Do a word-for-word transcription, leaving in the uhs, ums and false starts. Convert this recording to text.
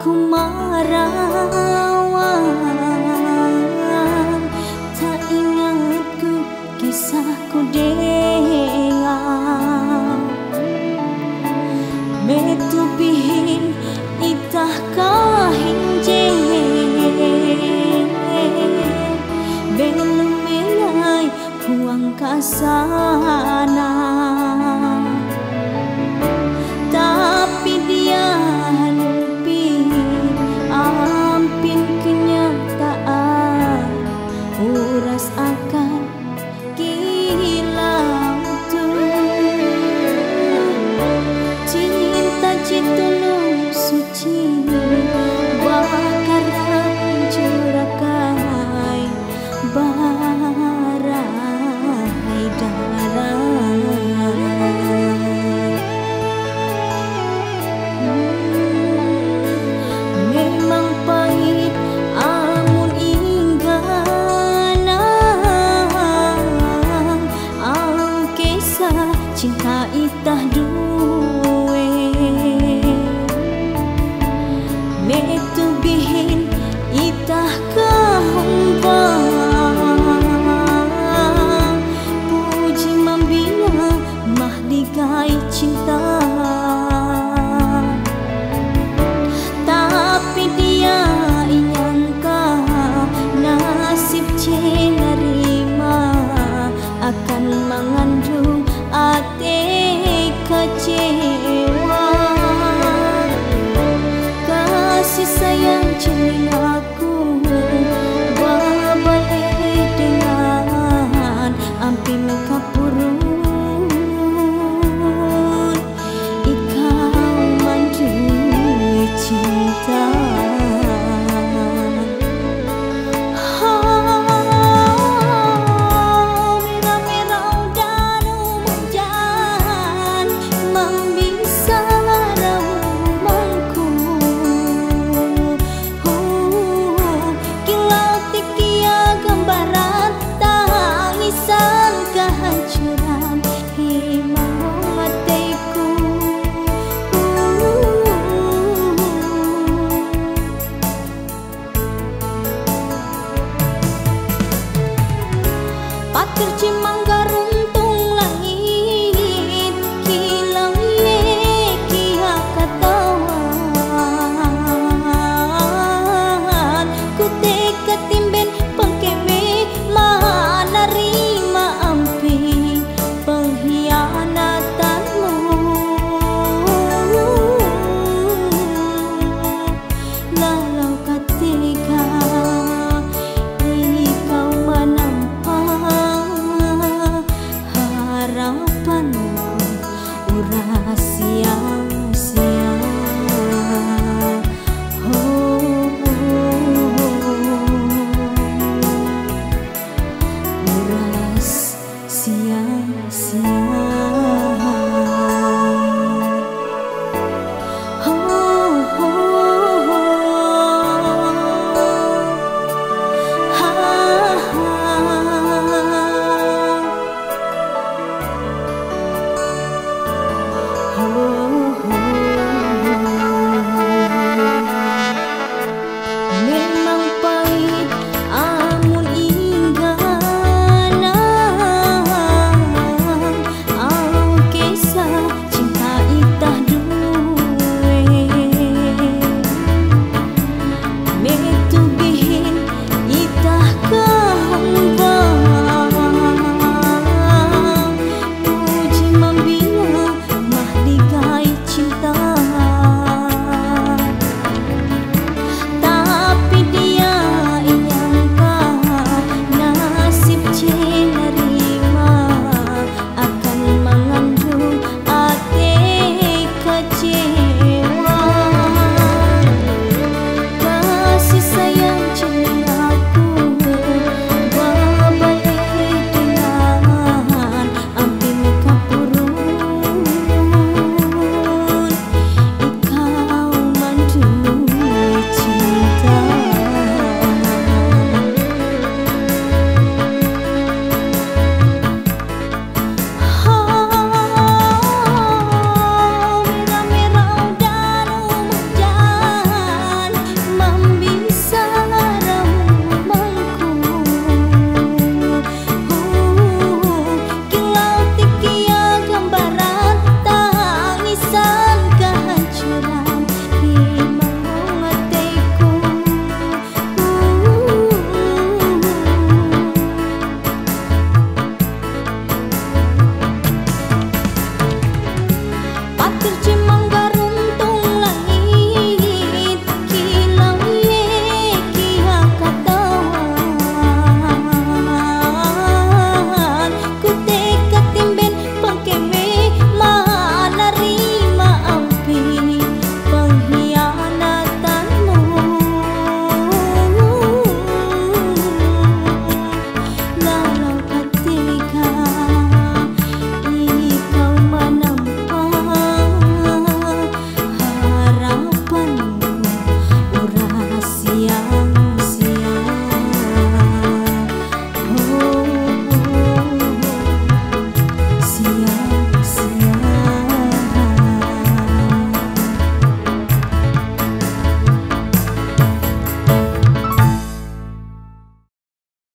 aku merawat, tak ingatku kisahku dengar betubihin itah kahinje belum melai puang kasana, tapi dia halupi ampin kenyataan uras akan kilau tu cinta citulung suci bakar hancurakai barai darah. Memang pahit amun inggana au kisah cinta itah duwe metubihin itah kehumpang puji membina mah digai cinta, tapi dia inyangka nasib cenerima akan mengandung ate kecewa. Kasih sayang cintaku babalik dengan ampi mekapurun ikau mandui cinta. Patir cimangga runtung langit kilau ye kia katawan ku teka timben pengkewe mana rima ampi pengkhianatanmu lalau ketika ikau menampak harapanku urasi